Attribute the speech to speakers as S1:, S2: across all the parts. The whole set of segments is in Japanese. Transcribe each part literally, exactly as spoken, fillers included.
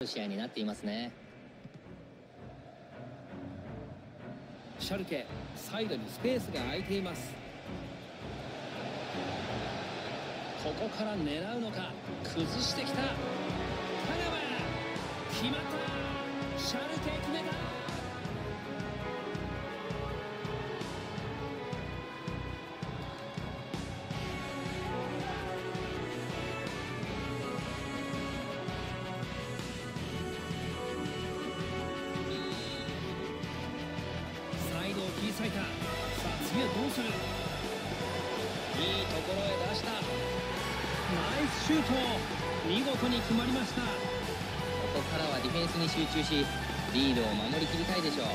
S1: 試合になっていますね。
S2: シャルケ、サイドにスペースが空いています。ここから狙うのか、崩してきた。田川、決まった。シャルケ決めた。サイドを切り裂いた。さあ次はどうする。いいところへ出した。ナイスシュート、見事に決まりました。
S1: ここからはディフェンスに集中し、リードを守りきりたいでしょう。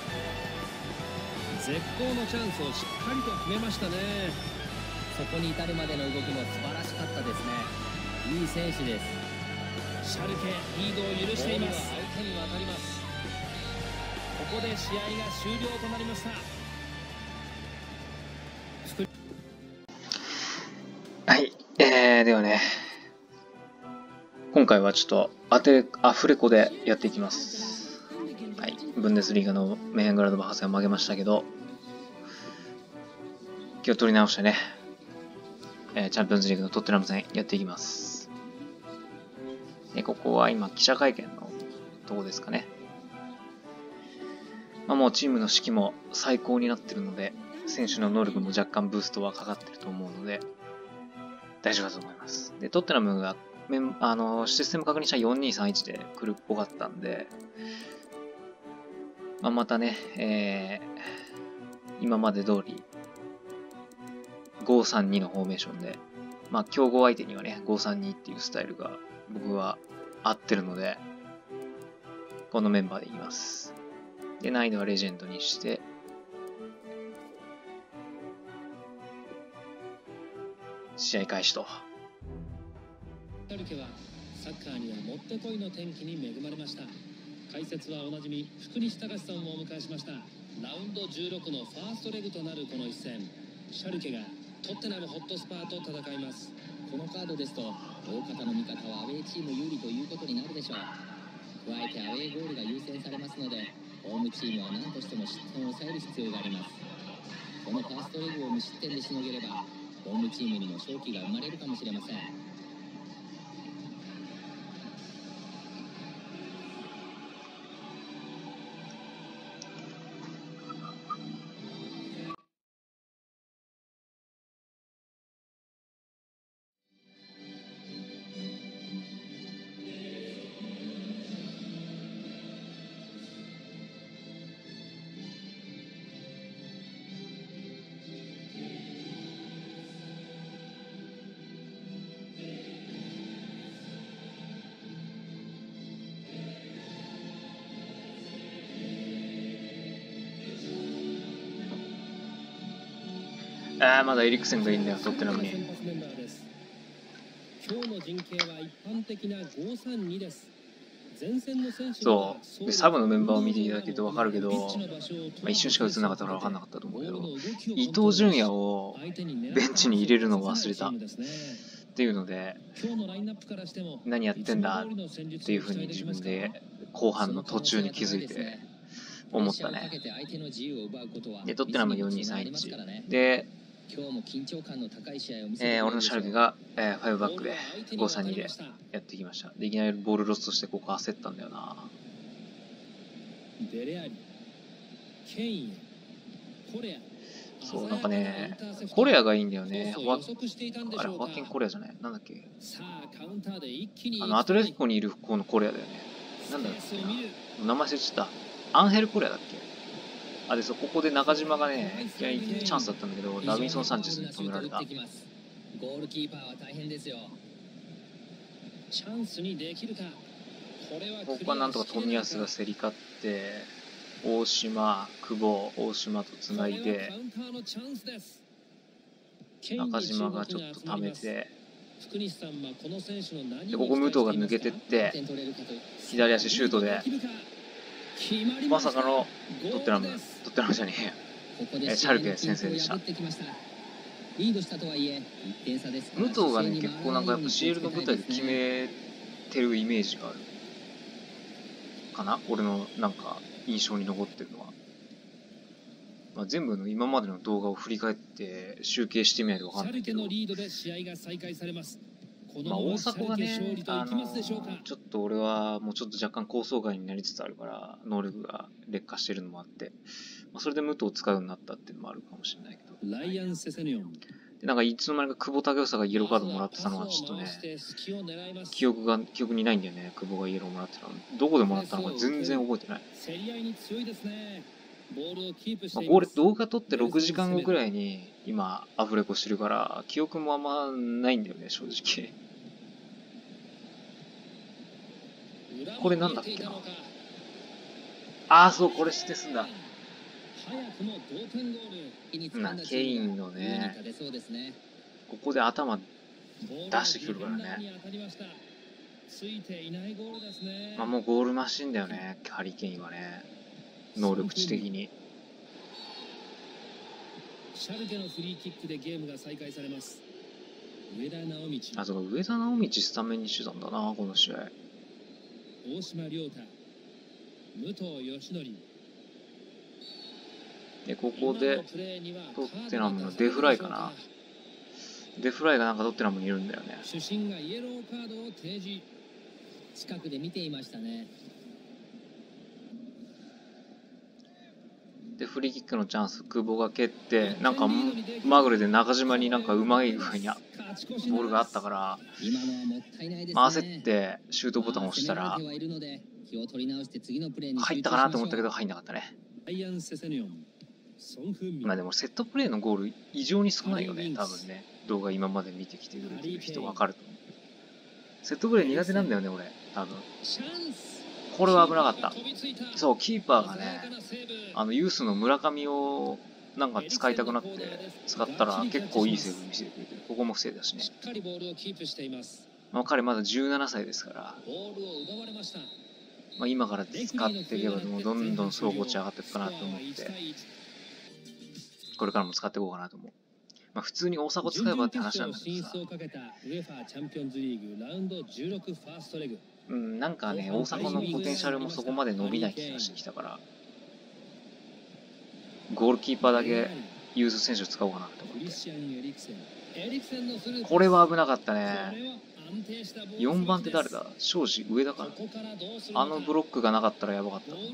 S2: 絶好のチャンスをしっかりと決めましたね。
S1: そこに至るまでの動きも素晴らしかったですね。いい選手です。
S2: シャルケ、リードを許しています。
S1: 相手に渡ります。
S2: ここで試合が終了となりました。
S3: はい、えー、ではね、今回はちょっと当てアフレコでやっていきます。はい、ブンデスリーガのメヘングラドバハ戦を負けましたけど、気を取り直してね、えー、チャンピオンズリーグのトッテナム戦やっていきます。で、ここは今記者会見のとこですかね。まあ、もうチームの士気も最高になってるので、選手の能力も若干ブーストはかかってると思うので、大丈夫だと思います。で、トッテナムがメンあのシステム確認したよんにーさんいちで来るっぽかったんで、まあ、またね、えー、今まで通りごーさんにのフォーメーションで、まあ、強豪相手にはね、ごーさんにっていうスタイルが僕は合ってるので、このメンバーでいきます。で、難易度はレジェンドにして、試合開始と。
S2: シャルケはサッカーにはもってこいの天気に恵まれました。解説はおなじみ福西隆さんをお迎えしました。ラウンドじゅうろくのファーストレグとなるこの一戦、シャルケがトッテナムホットスパーと戦います。
S1: このカードですと大方の見方はアウェーチーム有利ということになるでしょう。加えてアウェーゴールが優先されますので、ホームチームは何としても失点を抑える必要があります。このファーストレグを無失点でしのげれば、ホームチームにも勝機が生まれるかもしれません。
S3: あー、まだエリクセンがいいんだよ、トッテナムに。
S2: 今日の陣形は一般的なごーさんにです。
S3: そう。で、サブのメンバーを見ていただけると分かるけど、まあ、一瞬しか映らなかったから分かんなかったと思うけど、伊東純也をベンチに入れるのを忘れた。っていうので、何やってんだっていうふうに自分で後半の途中に気づいて思ったね。で、トッテナムよんにーさんいち。で、えー、俺のシャルケが、えー、ごバックでごーさんにでやってきました。で、いきなりボールロスとしてここ焦ったんだよな。そう、なんかね、コレアがいいんだよね。ホワあれ、ホワキンコレアじゃない、なんだっけ。あの、アトレティコにいる方のコレアだよね。なんだっけな。名前忘れちゃった。アンヘルコレアだっけ。あ、で、そう、ここで中島がね、いきなりチャンスだったんだけど、ダビンソン・サンチェスに止められた。
S1: ゴールキーパーは大変ですよ。
S2: チャンスにできるか。
S3: ここはなんとか冨安が競り勝って、大島、久保、大島とつないで、中島がちょっと溜めて、で、ここ武藤が抜けてって、左足シュートで、まさかのトッテナム、トッテナムじゃねえや、シャルケ先生でした。武藤がね、結構なんかやっぱ シーエル の舞台で決めてるイメージがある。 かな、俺のなんか印象に残ってるのは。まあ、全部の今までの動画を振り返って集計してみないと分かんないけど、まあ、大迫がね、あのちょっと俺はもうちょっと若干構想外になりつつあるから、能力が劣化してるのもあって、まあ、それで武藤を使うようになったっていうのもあるかもしれないけど、
S2: ライアンセセニョン
S3: でなんかいつの間にか久保建英がイエローカードもらってたのはちょっとね、記憶が記憶にないんだよね。久保がイエローもらってたのどこでもらったのか全然覚えてない。まあ、これ動画撮ってろくじかんごくらいに今アフレコしてるから記憶もあんまないんだよね正直。これなんだっけなああそうこれしてすんだ。なケインのねここで頭出してくるからね。まあもうゴールマシンだよねハリケインはね、能力値的に。
S2: シャルケのフリーキックでゲームが再開されます。上田直道。
S3: あ、そうか、上田直道スタメンにしてたんだな、この試合。
S2: 大島亮太、武藤義則。
S3: で、ここでトッテナムのデフライかな。デフライがなんかトッテナムにいるんだよね。
S2: 主審がイエローカードを提示。
S1: 近くで見ていましたね。
S3: でフリーキックのチャンス久保が蹴ってなんかまぐれで中島になんかうまい風にボールがあったから、まあ、焦ってシュートボタンを押したら入ったかなと思ったけど入んなかったね。まあでもセットプレーのゴール異常に少ないよね多分ね。動画今まで見てきてくれてる人分かると思う。セットプレー苦手なんだよね俺多分。これは危なかった。そうキーパーがねあのユースの村上をなんか使いたくなって使ったら結構いいセーブ見せてくれてる。ここも防いだしね。まあ、彼まだじゅうななさいですから、まあ、今から使っていけばもうどんどん総合値上がっていくかなと思ってこれからも使っていこうかなと思う。まあ、普通に大迫使えばって話なんだけどさ、うん、なんかね大迫のポテンシャルもそこまで伸びない気がしてきたからゴールキーパーだけユース選手を使おうかなと思って。これは危なかったね。よんばんって誰だ？庄司上田かな。あのブロックがなかったらやばかった。で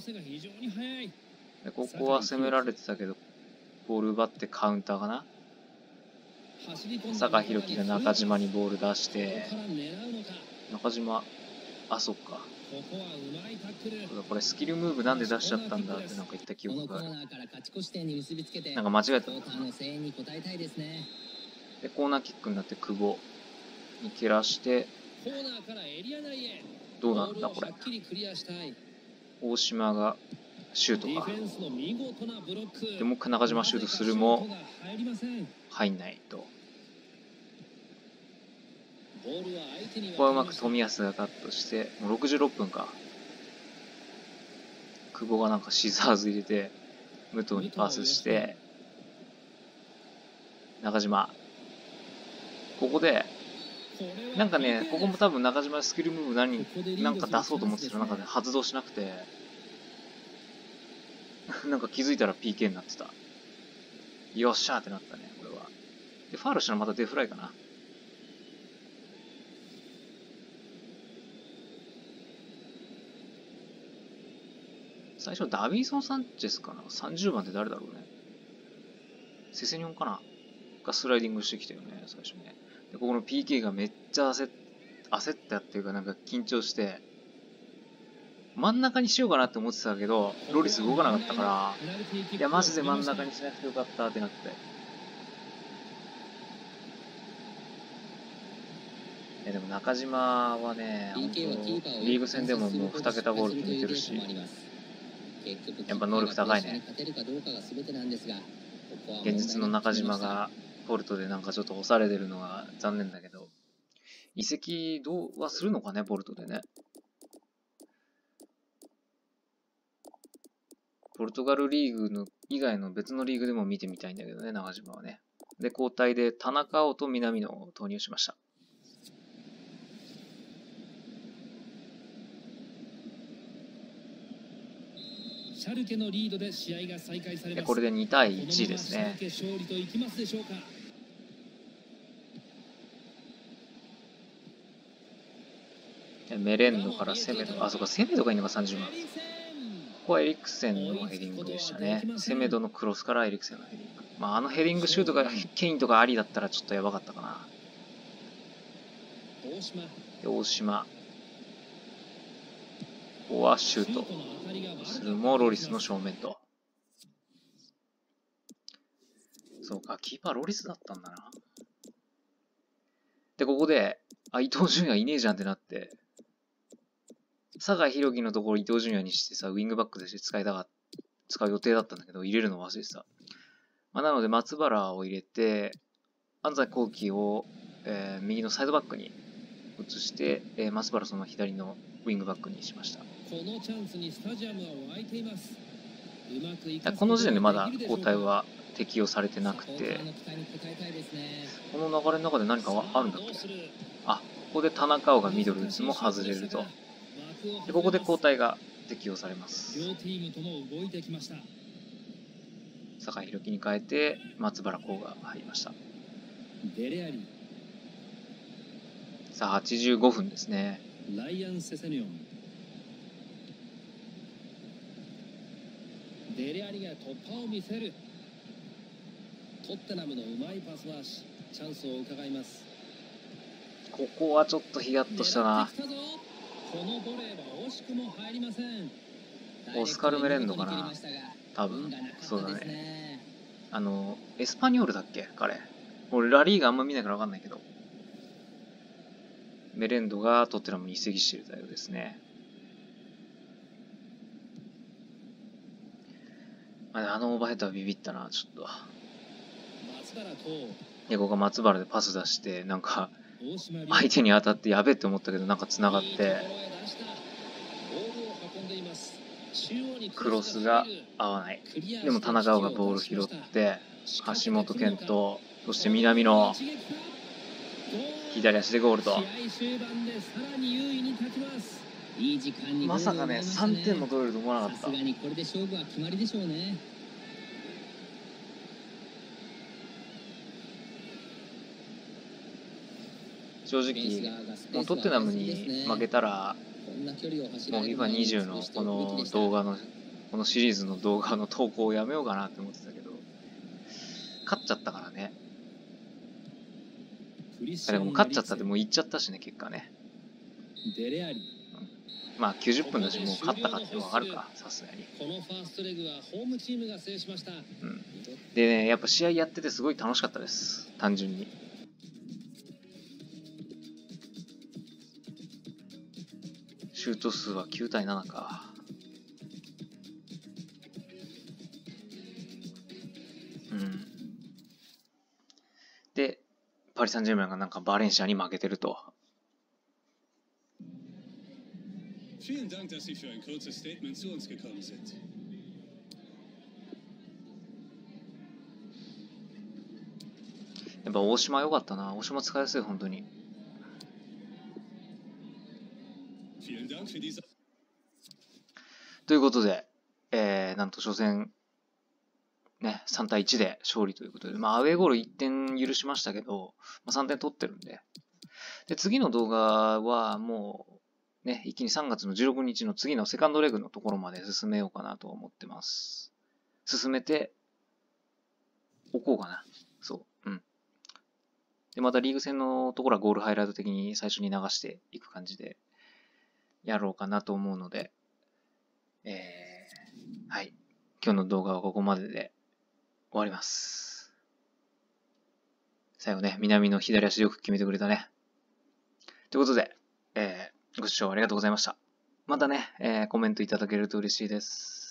S3: ここは攻められてたけどボール奪ってカウンターかな。酒井宏樹が中島にボール出して中島あそっかこれスキルムーブなんで出しちゃったんだってなんか言った記憶がある。なんか間違えたのかな。でコーナーキックになって久保に蹴らしてどうなんだこれ。大島がシュートか。でも中島シュートするも入んないと。ここはうまく冨安がカットしてもうろくじゅうろっぷんか。久保がなんかシザーズ入れて武藤にパスして中島ここでなんかねここも多分中島スキルムーブ何なんか出そうと思ってたらなんかね発動しなくてなんか気づいたら ピーケー になってた。よっしゃーってなったねこれは。でファウルしたらまたデフライかな。最初ダビンソン・サンチェスかな。さんじゅうばんって誰だろうね。セセニョンかながスライディングしてきたよね最初ね。でここの ピーケー がめっちゃ焦っ焦ったっていうかなんか緊張して真ん中にしようかなって思ってたけどロリス動かなかったからいやマジで真ん中にしなくてよかったってなって。いやでも中島はね本当リーグ戦でももうにけたゴール決めてるしやっぱ能力高いね。現実の中島がポルトでなんかちょっと干されてるのは残念だけど移籍どうはするのかねポルトでね。ポルトガルリーグの以外の別のリーグでも見てみたいんだけどね中島はね。で交代で田中碧と南野を投入しました。
S2: シャルケのリードで試合が再開されます。
S3: これでにたいいちですね。
S2: 勝利といきますでしょうか。
S3: メレンドからセメド、あ、そうか、セメドがいいのがさんじゅうまん。ここはエリクセンのヘディングでしたね。セメドのクロスからエリクセンのヘディング。まあ、あのヘディングシュートがケインとかありだったらちょっとやばかったかな。で、大島。ここはシュートするもロリスの正面と。そうか、キーパーロリスだったんだな。で、ここで、あ、伊東純也いねえじゃんってなって、酒井宏樹のところ伊東純也にしてさ、ウィングバックとして使いたか使う予定だったんだけど、入れるの忘れてた。まあ、なので、松原を入れて、安西幸輝を、えー、右のサイドバックに移して、えー、松原その左のウィングバックにしました。
S2: このチャンスにスタジアムは沸いています。
S3: この時点でまだ交代は適用されてなくて、この流れの中で何かあるんだっけ。あ、ここで田中碧がミドル打つも外れると。で、ここで交代が適用されます。酒井宏樹に変えて松原幸が入りました。さあはちじゅうごふんですね。
S2: ライアン・セセニョン。デレアリが突破を見せる。トッテナムのうまいパス回し、チャンスを伺います。
S3: ここはちょっとヒヤッとしたな。
S2: このボレーは惜しくも入りません。
S3: オスカル・メレンドかな、多分。そうだね。あのエスパニョールだっけ彼。俺ラリーがあんま見ないから分かんないけど、メレンドがトッテナムに移籍しているようですね。あのオーバーヘッドはビビったな、ちょっと。で、ここが松原でパス出して、なんか、相手に当たってやべえって思ったけど、なんか繋がって、クロスが合わない。でも田中碧がボール拾って、橋本健人、そして南野、左足でゴールと。まさかね、さんてんも取れると思わなかった。正直、もうトッテナムに負けたら、もう フィファにじゅう のこの動画の、このシリーズの動画の投稿をやめようかなって思ってたけど、勝っちゃったからね。でも勝っちゃったってもう言っちゃったしね、結果ね。うん、まあきゅうじゅっぷんだし、もう勝ったかってわかるか、さすがに。うん。でね、やっぱ試合やっててすごい楽しかったです、単純に。シュート数はきゅうたいななか。うん。で、パリ・サンジェルマンがなんかバレンシアに負けてると。やっぱ大島良かったな。大島使いやすい、本当に。ということで、えー、なんと初戦、ね、さんたいいちで勝利ということで、まあ、アウェーゴールいってん許しましたけど、まあ、さんてん取ってるんで、で、次の動画はもう、ね、一気にさんがつのじゅうろくにちの次のセカンドレグのところまで進めようかなと思ってます。進めておこうかな。そう。うん。で、またリーグ戦のところはゴールハイライト的に最初に流していく感じでやろうかなと思うので、えー、はい。今日の動画はここまでで終わります。最後ね、南の左足よく決めてくれたね。ということで、えー、ご視聴ありがとうございました。またね、えー、コメントいただけると嬉しいです。